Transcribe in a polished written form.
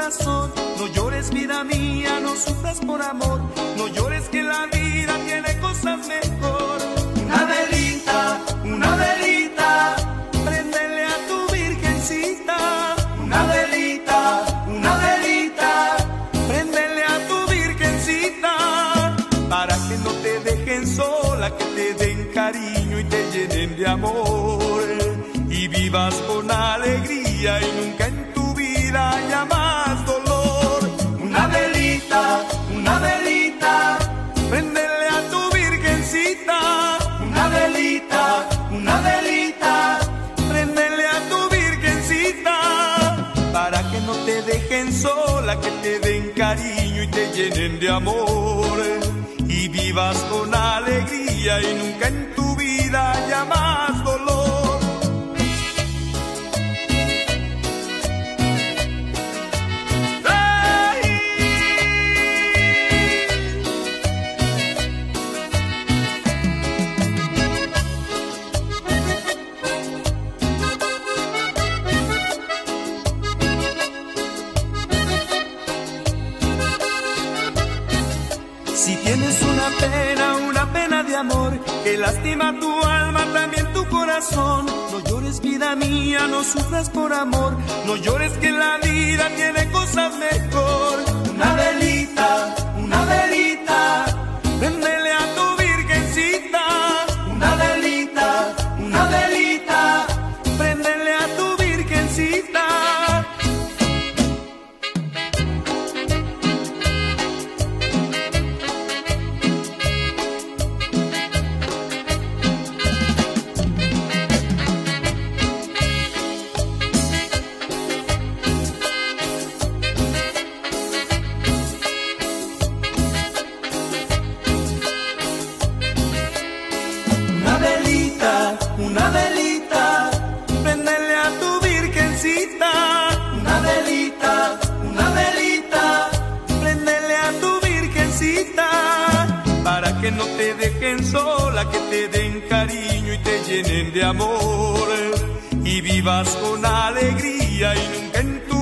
corazón. No llores, vida mía, no sufras por amor. No llores, que la vida tiene cosas mejor. Una velita, préndele a tu virgencita. Una velita, préndele a tu virgencita. Para que no te dejen sola, que te den cariño y te llenen de amor. Y vivas con alegría y nunca en tu vida haya más dolor. Una velita, préndele a tu virgencita. Una velita, préndele a tu virgencita. Para que no te dejen sola, que te den cariño y te llenen de amor. Y vivas con alegría y nunca en tu vida haya más dolor. Si tienes una pena de amor, que lastima tu alma, también tu corazón. No llores, vida mía, no sufras por amor. No llores, que la vida tiene cosas mejor. Una velita, préndele a tu virgencita. Una velita, préndele a tu virgencita. Una velita, préndele a tu virgencita. Una velita, préndele a tu virgencita. Para que no te dejen sola, que te den cariño y te llenen de amor. Y vivas con alegría y nunca en tu